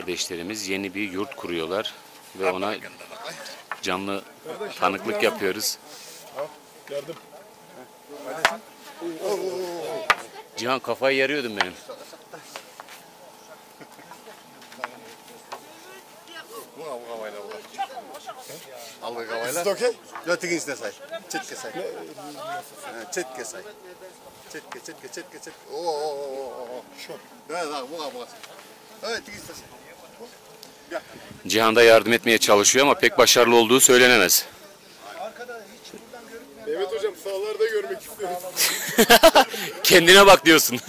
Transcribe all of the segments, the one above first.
kardeşlerimiz yeni bir yurt kuruyorlar ve ona canlı tanıklık yapıyoruz. Yardım. Cihan, kafayı yarıyordum benim. Is it okay? Jag tycker inte det. Çetke say. Çetke say. Çetke. Oo. Bu. Evet, tycker inte. Cihan da yardım etmeye çalışıyor ama pek başarılı olduğu söylenemez. Evet hocam, sahalarda görmek istiyoruz. Kendine bak diyorsun.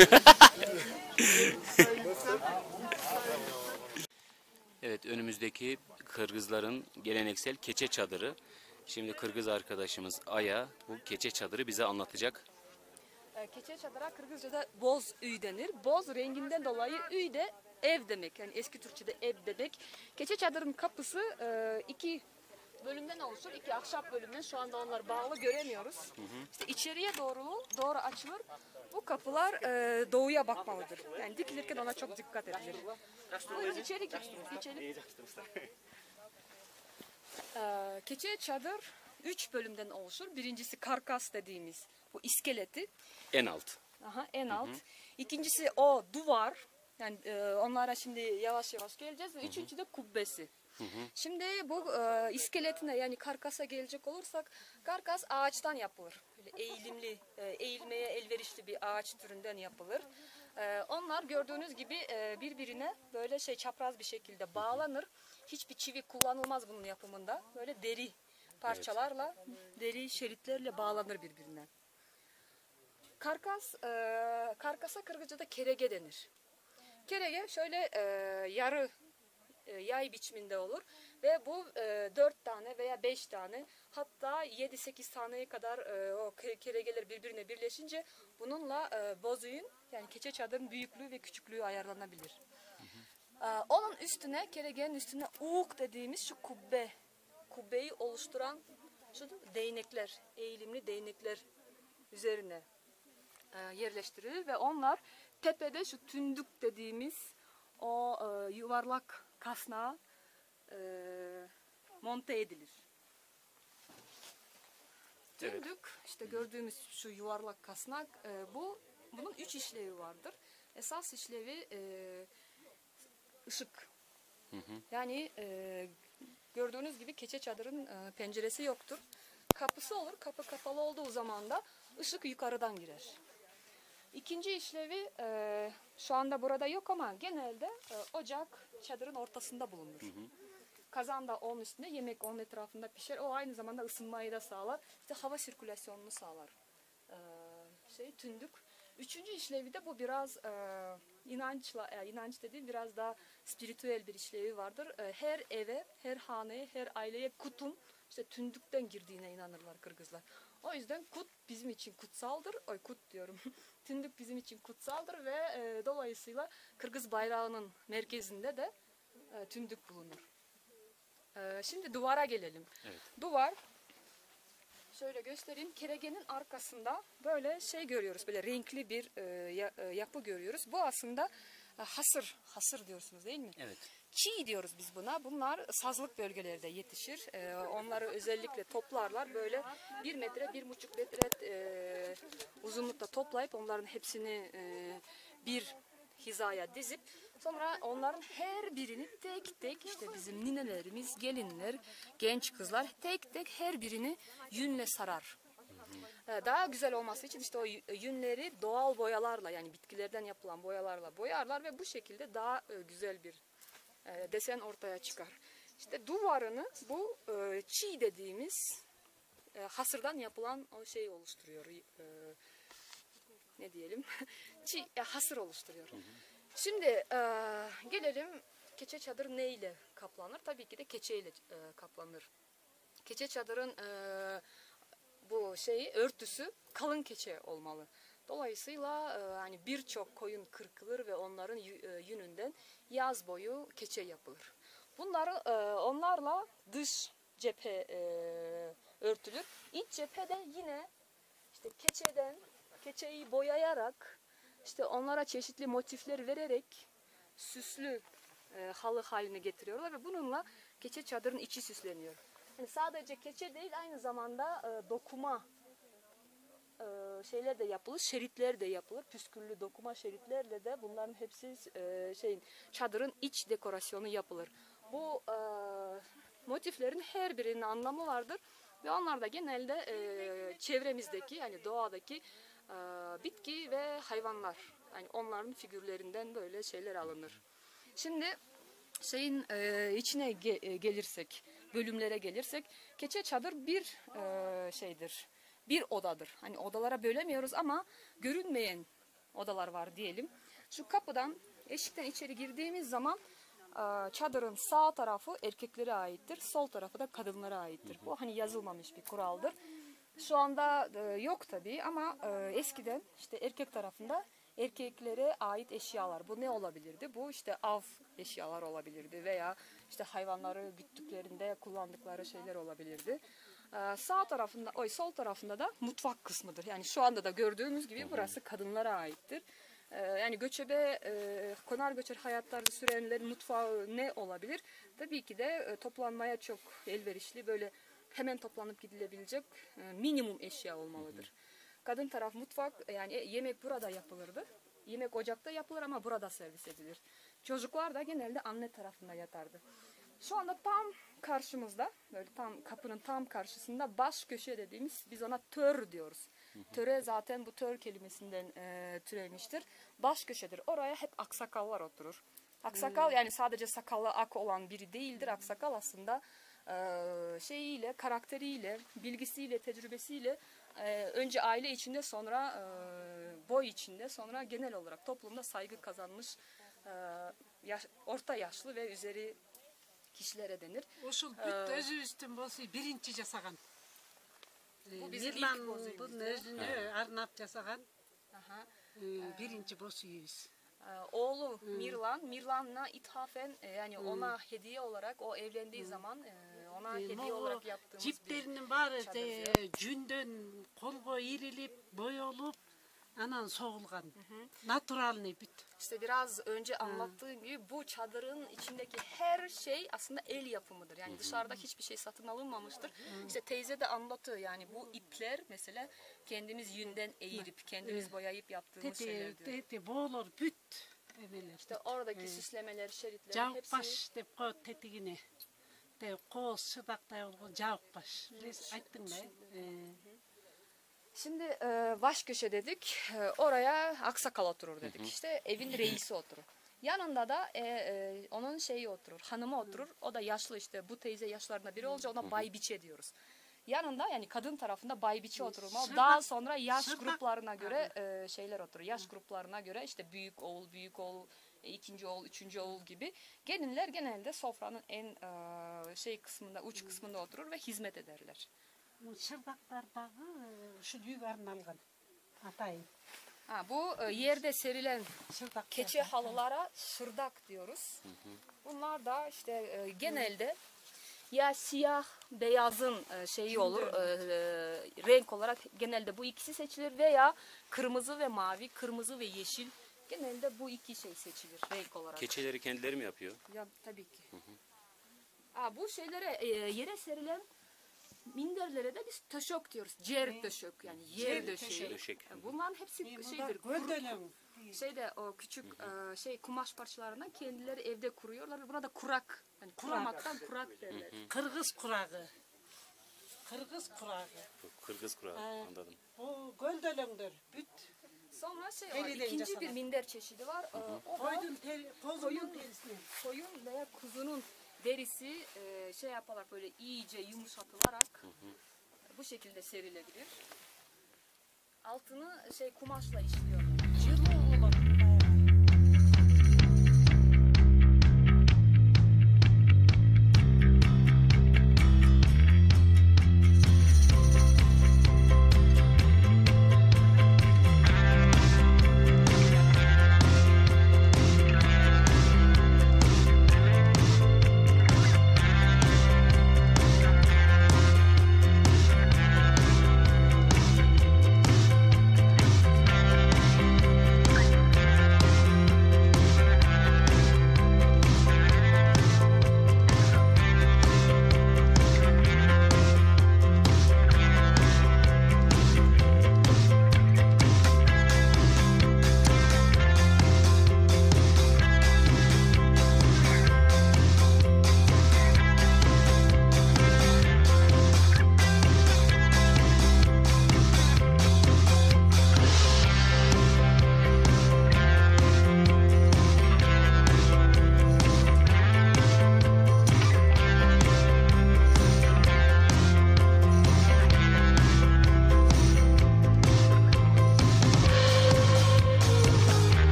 Evet, önümüzdeki Kırgızların geleneksel keçe çadırı. Şimdi Kırgız arkadaşımız Aya bu keçe çadırı bize anlatacak. Keçe çadıra Kırgızca'da boz üy denir. Boz renginden dolayı üy de ev demek. Yani eski Türkçe'de ev demek. Keçe çadırın kapısı iki bölümden oluşur. İki ahşap bölümden. Şu anda onlar bağlı, göremiyoruz. İşte içeriye doğru açılır. Bu kapılar doğuya bakmalıdır. Yani dikilirken ona çok dikkat edilir. Buyurun içeri geçelim. Keçe çadır 3 bölümden oluşur. Birincisi karkas dediğimiz bu iskeleti. En alt. En alt. İkincisi o duvar. Yani onlara şimdi yavaş yavaş geleceğiz. Ve üçüncü de kubbesi. Şimdi bu iskeletine, yani karkasa gelecek olursak, karkas ağaçtan yapılır. Böyle eğilmeye elverişli bir ağaç türünden yapılır. Onlar gördüğünüz gibi birbirine böyle çapraz bir şekilde bağlanır. Hiçbir çivi kullanılmaz bunun yapımında. Böyle deri parçalarla, deri şeritlerle bağlanır birbirine. Karkasa Kırgızca'da kerege denir. Kerege şöyle yarı yay biçiminde olur ve bu 4 tane veya 5 tane, hatta 7-8 taneye kadar o keregeler birbirine birleşince bununla bozuyun, yani keçe çadırın büyüklüğü ve küçüklüğü ayarlanabilir. Onun üstüne, keregenin üstüne uğuk dediğimiz şu kubbeyi oluşturan şu değnekler, eğilimli değnekler üzerine yerleştirilir ve onlar tepede şu tündük dediğimiz o yuvarlak kasnağa monte edilir. Tündük, işte gördüğümüz şu yuvarlak kasnak, bunun 3 işlevi vardır. Esas işlevi ışık. Yani gördüğünüz gibi keçe çadırın penceresi yoktur. Kapısı olur. Kapı kapalı olduğu zaman da ışık yukarıdan girer. İkinci işlevi şu anda burada yok ama genelde ocak çadırın ortasında bulunur. Kazan da onun üstünde, yemek onun etrafında pişer. O aynı zamanda ısınmayı da sağlar. İşte hava sirkülasyonunu sağlar. Tündük. Üçüncü işlevi de bu biraz inanç dediğim biraz daha spiritüel bir işlevi vardır. Her eve, her haneye, her aileye kutun işte tündükten girdiğine inanırlar Kırgızlar. O yüzden kut bizim için kutsaldır. Kut diyorum. Tündük bizim için kutsaldır ve dolayısıyla Kırgız bayrağının merkezinde de tündük bulunur. Şimdi duvara gelelim. Evet. Duvar, şöyle göstereyim. Keregenin arkasında böyle görüyoruz. Böyle renkli bir yapı görüyoruz. Bu aslında hasır diyorsunuz değil mi? Evet. Çiğ diyoruz biz buna. Bunlar sazlık bölgelerde yetişir. Onları özellikle toplarlar. Böyle 1 metre, 1,5 metre uzunlukta toplayıp onların hepsini bir hizaya dizip sonra onların her birini tek tek, işte bizim ninelerimiz, gelinler, genç kızlar tek tek her birini yünle sarar. Daha güzel olması için işte o yünleri doğal boyalarla, yani bitkilerden yapılan boyalarla boyarlar ve bu şekilde daha güzel bir desen ortaya çıkar. İşte duvarını bu çiğ dediğimiz hasırdan yapılan o oluşturuyor. Ne diyelim? Hasır oluşturuyor. Şimdi gelelim keçe çadır ne ile kaplanır? Tabii ki de keçe ile kaplanır. Keçe çadırın bu örtüsü kalın keçe olmalı. Dolayısıyla hani birçok koyun kırkılır ve onların yününden yaz boyu keçe yapılır. Onlarla dış cephe örtülür. İç cephede yine işte keçeyi boyayarak, işte onlara çeşitli motifler vererek süslü halı haline getiriyorlar ve bununla keçe çadırın içi süsleniyor. Yani sadece keçe değil, aynı zamanda dokuma şeyler de yapılır, şeritler de yapılır. Püsküllü dokuma şeritlerle de bunların hepsi çadırın iç dekorasyonu yapılır. Bu motiflerin her birinin anlamı vardır ve onlar da genelde çevremizdeki, yani doğadaki bitki ve hayvanlar, yani onların figürlerinden böyle şeyler alınır. Şimdi içine gelirsek, bölümlere gelirsek, keçe çadır bir şeydir. Bir odadır. Hani odalara bölemiyoruz ama görünmeyen odalar var diyelim. Şu kapıdan, eşikten içeri girdiğimiz zaman çadırın sağ tarafı erkeklere aittir, sol tarafı da kadınlara aittir. Bu hani yazılmamış bir kuraldır. Şu anda yok tabii ama eskiden işte erkek tarafında erkeklere ait eşyalar. Bu ne olabilirdi? Bu işte av eşyalar olabilirdi veya işte hayvanları güttüklerinde kullandıkları şeyler olabilirdi. Sağ tarafında, sol tarafında da mutfak kısmıdır. Yani şu anda da gördüğümüz gibi burası kadınlara aittir. Yani göçebe, konar göçer hayatlarda sürenlerin mutfağı ne olabilir? Tabii ki de toplanmaya çok elverişli, böyle hemen toplanıp gidilebilecek minimum eşya olmalıdır. Kadın taraf mutfak, yani yemek burada yapılırdı. Yemek ocakta yapılır ama burada servis edilir. Çocuklar da genelde anne tarafında yatardı. Şu anda tam karşımızda, böyle tam kapının tam karşısında baş köşe dediğimiz, biz ona tör diyoruz. Töre zaten bu tör kelimesinden türemiştir. Baş köşedir. Oraya hep aksakallar oturur. Aksakal yani sadece sakalı ak olan biri değildir. Aksakal aslında şeyiyle, karakteriyle, bilgisiyle, tecrübesiyle önce aile içinde, sonra boy içinde, sonra genel olarak toplumda saygı kazanmış orta yaşlı ve üzeri kişilere denir. Ошол бүт өзүбүздүн болсу биринчи жасаган. Мирландын өзүнө арнап жасаган биринчи бош үйүбүз. Oğlu Mirlan'la ithafen yani ona hediye olarak, o evlendiği zaman ona hediye olarak yaptığımız Жиптеринин bir баары çadır. жүндөн колго ирилип, боелуп, анан согулган. Натуральный бүт. İşte biraz önce anlattığım gibi bu çadırın içindeki her şey aslında el yapımıdır. Yani dışarıda hiçbir şey satın alınmamıştır. İşte teyze de anlatıyor, yani bu ipler mesela kendimiz yünden eğirip, kendimiz boyayıp yaptığımız şeyler diyor. Tete boolor бүт эмелер. İşte oradaki süslemeler, şeritler Жабык hepsi баш деп коет тетигине. Кооз шыдактай болгон жабык баш. Айттың да? Şimdi baş köşe dedik, oraya aksakal oturur dedik. İşte evin reisi oturur. Yanında da onun şeyi oturur, hanımı oturur. O da yaşlı, işte bu teyze yaşlarında biri olunca ona baybiçe diyoruz. Yanında, yani kadın tarafında baybiçe oturur. Daha sonra yaş gruplarına göre şeyler oturur. Yaş gruplarına göre işte büyük oğul, ikinci oğul, üçüncü oğul gibi. Gelinler genelde sofranın en kısmında, uç kısmında oturur ve hizmet ederler. Шырдактардагы ушу үйгө арналган. Атайын. Bu yerde serilen Шырдак. keçe halılara şırdak diyoruz. Bunlar da işte genelde ya siyah beyazın şeyi olur, renk olarak genelde bu ikisi seçilir veya kırmızı ve mavi, kırmızı ve yeşil, genelde bu iki şey seçilir renk olarak. Keçeleri kendileri mi yapıyor? Ya tabii ki. Bu şeylere yere serilen minderlere de biz taşok diyoruz. Cer döşek, yani yer döşeği. Döşek. Bunların hepsi şeydir. Şeyde o küçük kumaş parçalarından kendileri evde kuruyorlar. Buna da kurak. Yani kuramaktan kurak derler. Kırgız kuragı. Kırgız kuragı. Kırgız kurağı, anladım. O göldölöңдөр бүт. Sonra var, Teriden ikinci жасалган. bir minder çeşidi var. O da Koyun terisinden. koyun veya kuzunun derisi yaparak böyle iyice yumuşatılarak bu şekilde serilebilir. Altını kumaşla işliyorlar.